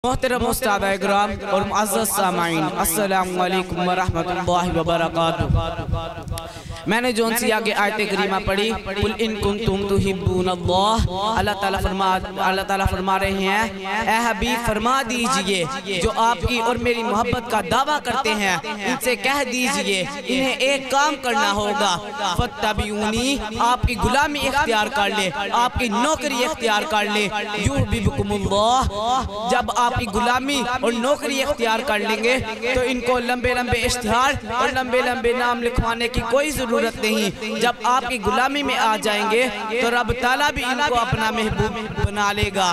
मोहतरम उस्ताद-ए-किराम और मुअज़्ज़ज़ सामाईन, अस्सलामु अलैकुम व रहमतुल्लाहि व बरकातुहू। मैंने जोन सी आगे आयत करीमा पढ़ी, कुल इन कुंतुम तुहिब्बूनल्लाह, अल्लाह ताला फरमा रहे हैं, ए हबीब फरमा दीजिए जो आपकी और मेरी मोहब्बत का दावा करते हैं, इनसे कह दीजिए इन्हें एक काम करना होगा, फत्तबिऊनी, आपकी गुलामी इख्तियार कर ले, आपकी नौकरी इख्तियार कर ले, युहब्बिबकुमुल्लाह। जब आपकी गुलामी और नौकरी इख्तियार कर लेंगे तो इनको लंबे लंबे इश्तिहार और लंबे लंबे नाम लिखवाने की कोई जरूरत नहीं। जब आपकी गुलामी में आ जाएंगे तो रब ताला भी इनको अपना महबूब बना लेगा।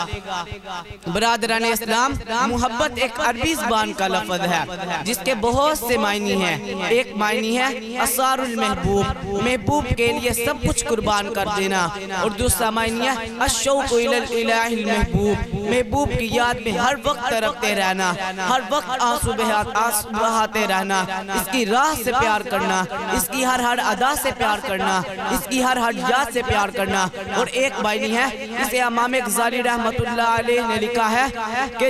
बरादरान इस्लाम, मोहब्बत एक अरबी ज़बान का लफ्ज़ है जिसके बहुत से मायने हैं। एक मायने है असारुल महबूब, महबूब के लिए सब कुछ कुर्बान कर देना, और दूसरा मायने है अशौक़ इलल इलाहिल महबूब, महबूब की याद में हर वक्त तरफते रहना, हर वक्त आंसू बहाते रहना, इसकी राह से प्यार करना, इसकी हर अदा से प्यार करना, इसकी हर याद से प्यार करना। और एक मायने है, इसे इमाम गज़ाली रहमतुल्लाह अलैह ने लिखा है कि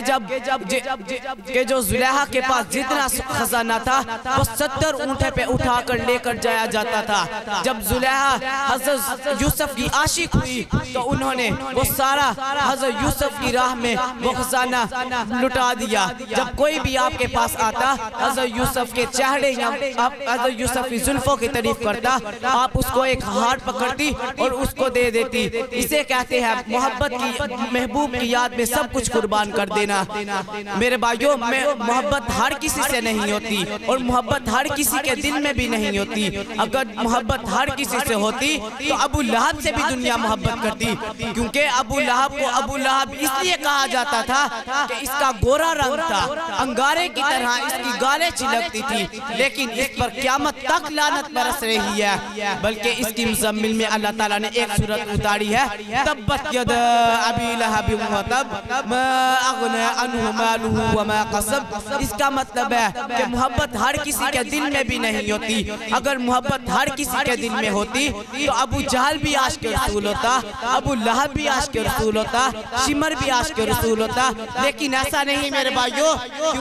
जब जो जुलेहा के पास जितना खजाना था वो 70 ऊँटे पे उठा कर लेकर जाया जाता था। जब जुलेहा हज़रत यूसुफ की आशिक हुई तो उन्होंने वो सारा हज़रत यूसुफ की राह में वो खजाना लुटा दिया। जब कोई भी आपके पास आता, हज़रत यूसुफ के चेहरे या हज़रत यूसुफ की जुल्फों की तारीफ करता, आप उसको एक हाथ पकड़ती और उसको दे देती। इसे कहते हैं मोहब्बत की, महबूब की याद में सब कुछ कुर्बान कर देना। मेरे भाइयों, मोहब्बत हर किसी से नहीं होती और मोहब्बत हर किसी के दिल में भी नहीं होती। अगर मोहब्बत हर किसी से होती तो अबू लहब से भी दुनिया मोहब्बत करती, क्योंकि अबू लहब को अबू लहब इसलिए कहा जाता था कि इसका गोरा रंग था, अंगारे की तरह इसकी गालें चिलकती थी, लेकिन इस पर क़यामत तक लानत बरस रही है। बल्कि इसकी मुज़म्मिल में अल्लाह ताला ने एक सूरत उतारी है, तब्बत यदा अबी लहब व तब मा अग़ना अन्हु मालुहु व मा कसब। इसका मतलब है कि मोहब्बत हर किसी के दिल में भी नहीं होती। अगर मोहब्बत हर किसी के दिल में होती तो अबू जहल भी आशिक़ रसूल होता, अबू लहब भी आशिक़ रसूल होता, शिमर भी आशिक़ रसूल होता, लेकिन ऐसा नहीं मेरे भाइयों,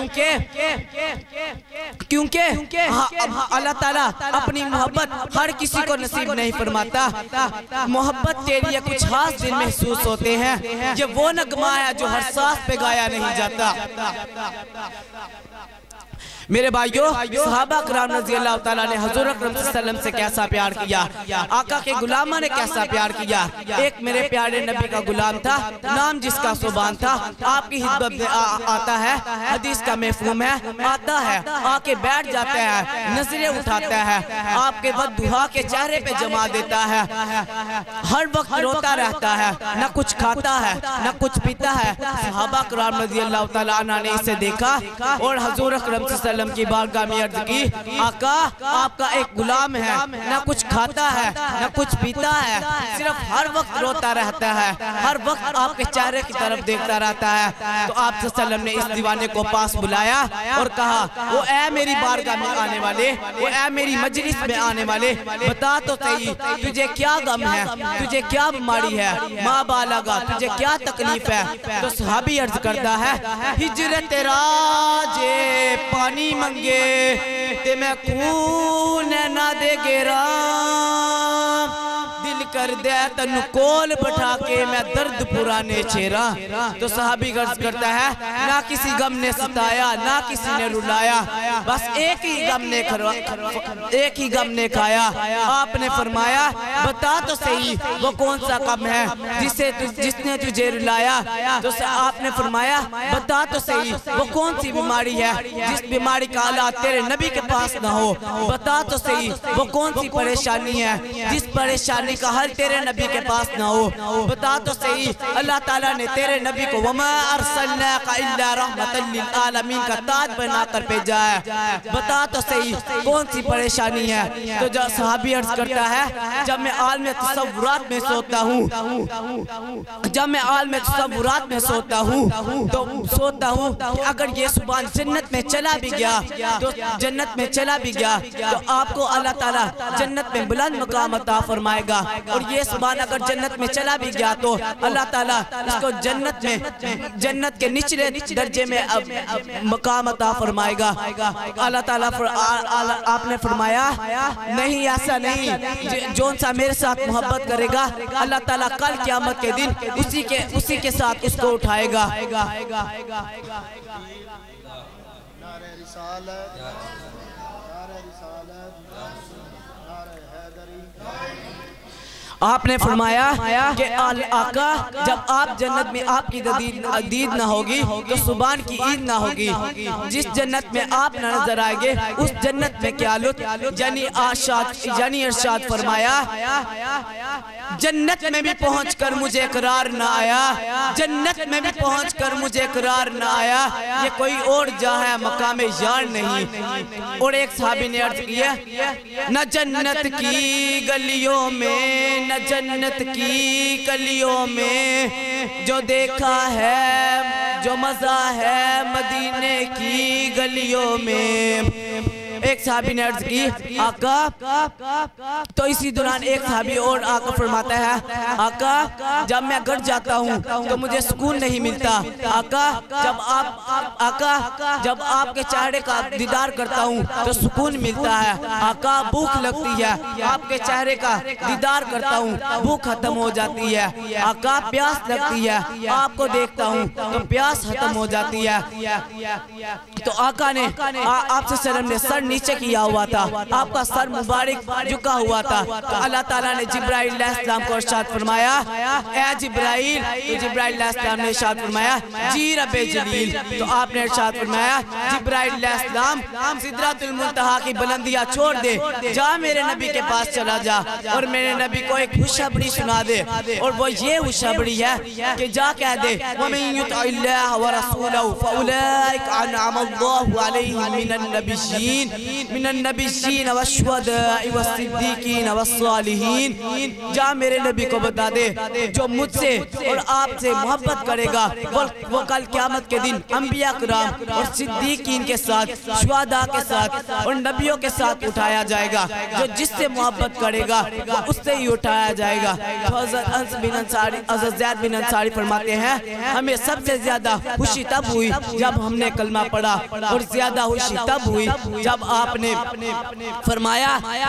क्योंकि अल्लाह ताला अपनी मोहब्बत हर किसी को नसीब नहीं फरमाता। मोहब्बत के लिए कुछ खास दिन महसूस होते हैं, ये वो नगमा है जो हर सांस पे गाया नहीं जाता। मेरे भाइयों, सहाबा किराम रज़ी अल्लाह ताला ने हुज़ूर अकरम सल्लल्लाहु अलैहि वसल्लम से कैसा प्यार किया, आका के गुलामा ने कैसा प्यार किया। एक मेरे प्यारे नबी का गुलाम था, नाम जिसका सुबान था, आपकी खिदमत में आता है, हदीस का मफ़हूम है, आता है, आके बैठ जाता है, नजरें उठाता है, आपके बद्दुआ के चेहरे पे जमा देता है, हर वक्त रोता रहता है, न कुछ खाता है न कुछ पीता है। सहाबा किराम रज़ी अल्लाह ताला अन्हु ने इसे देखा और हुज़ूर अकरम की बारगाह में अर्ज़ की, आका आपका एक गुलाम है, न कुछ खाता है न कुछ पीता है, सिर्फ हर वक्त रोता रहता है, हर वक्त आपके चेहरे की तरफ देखता रहता है। तो आप सल्लल्लाहु अलैहि वसल्लम ने इस दीवाने को पास बुलाया और कहा, वो ऐ मेरी बारगाह में आने वाले, वो ऐ मेरी मजलिस में आने वाले, बता तो सही तुझे क्या गम है, तुझे क्या बीमारी है, माँ बालगा तुझे क्या तकलीफ है। तो सहाबी अर्ज करता है, हिजरत राजे पानी मंगे ते मैं खून ना दे गेरा, दिल कर दे तनु कोल बैठा के मैं दर्द पुराने छेरा। तो सहाबी गर्ज करता है, ना किसी गम ने सताया ना किसी ने रुलाया, बस एक ही गम ने खाया। आपने फरमाया, बता तो सही वो कौन सा गम है जिसने तुझे रुलाया। तो आपने फरमाया, बता तो सही वो कौन सी बीमारी है जिस बीमारी का हालात तेरे नबी के पास ना हो। बता तो सही वो कौन सी परेशानी है जिस परेशानी का हल तेरे नबी के पास ना हो। बता तो सही अल्लाह ताला ने तेरे नबी को वमा अरसलनाका इल्ला रहमतल लिल आलमीन का ताज बनाकर भेजा है। बता तो सही कौन सी परेशानी है। तो जो सहाबी अर्ज करता है, जब मैं आलम तसव्वुरात में सोता हूँ, जब मैं आलम तसव्वुरात में सोता हूँ तो सोता हूँ अगर ये सुभान जन्नत में चला भी गया तो जन्नत में चला भी गया तो आपको अल्लाह ताला जन्नत में बुलंद मकाम अता फरमाएगा। और ये सुभान अगर जन्नत में चला भी गया तो अल्लाह ताला इसको जन्नत के निचले दर्जे में मकाम अता फरमाएगा। अल्लाह ताला आपने फरमाया नहीं, ऐसा नहीं, जौन सा मेरे साथ मोहब्बत करेगा अल्लाह ताला कल क़यामत के दिन उसी के साथ उसको उठाएगा। आपने फरमाया कि आका जब आप जन्नत में आपकी दीद ना होगी तो सुबान की ईद ना होगी। जिस जन्नत में आप न नजर आएंगे उस जन्नत में क्या लुत्फ, यानी इरशाद फरमाया जन्नत में भी पहुंचकर मुझे करार ना आया, जन्नत में भी पहुंचकर मुझे करार ना आया, ये कोई और जा है मकाम यार नहीं। और एक सहाबी ने अर्ज किया न जन्नत की गलियों में, न जन्नत की गलियों में जो देखा है, जो मजा है मदीने की गलियों में। एक साहबी ने अर्ज की आका, तो इसी दौरान एक साहबी और आका फरमाता है आका जब मैं घर जाता हूँ तो मुझे सुकून नहीं मिलता। आका जब आपके चेहरे का दीदार करता हूँ तो सुकून मिलता है। आका भूख लगती है, आपके चेहरे का दीदार करता हूँ भूख खत्म हो जाती है। आका प्यास लगती है, आपको देखता हूँ तो प्यास खत्म हो जाती है। तो आका ने आपसे सल्लम ने सर नीचे किया हुआ था, आपका सर मुबारक झुका हुआ था। तो अल्लाह ताला ने जिब्राइल अलैहिस्सलाम को इरशाद फरमाया ए जिब्राइल, तो जिब्राइल अलैहिस्सलाम ने इरशाद फरमाया जी रब्बे जलील। तो आपने इरशाद फरमाया जिब्राइल अलैहिस्सलाम सिदरतुल मुंतहा की बुलंदियां छोड़ दे, जा मेरे नबी के पास चला जा और मेरे नबी को एक खुशखबरी सुना दे। और वो ये खुशखबरी है कि जा कह दे वमन युतिल्लाह व रसूलहु फउलाइका अनअमल्लाहु अलैहिम मिनन नबिय्यीन वश्शुहदाኢ वस्सिद्दीकीन वस्सालिहीन। जा मेरे नबी को बता दे जो मुझसे और आपसे मोहब्बत करेगा वो कल क़यामत के दिन अंबिया किराम और सिद्दीकीन के साथ, शुहदा के साथ और नबियों के साथ उठाया जाएगा। जो जिससे मोहब्बत करेगा वो उससे ही उठाया जाएगा। तो हज़रत ज़ैद बिन अंसारी फरमाते हैं हमें सबसे ज्यादा खुशी तब हुई जब हमने कलमा पढ़ा और ज्यादा खुशी तब हुई जब आपने फरमाया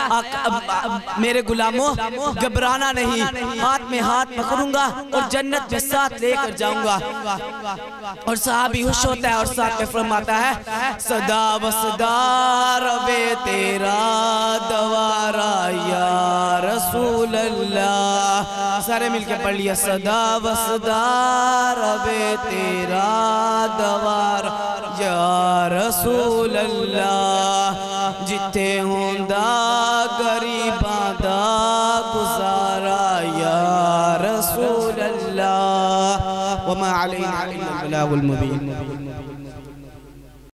मेरे गुलामों घबराना नहीं, हाथ में हाथ पकड़ूंगा और जन्नत में साथ लेकर जाऊंगा। और साहबी खुश होता है और साथ में फरमाता है सदा वसदा रबे तेरा दवारा या रसूल अल्लाह। सारे मिलके पढ़ लिया सदा वसदा रबे तेरा दवारा या रसूल अल्लाह। जिथे होंदा गरीबां दा गुजारा या रसूल अल्लाह। वमा अलैना इल्लल बलागुल मुबीन।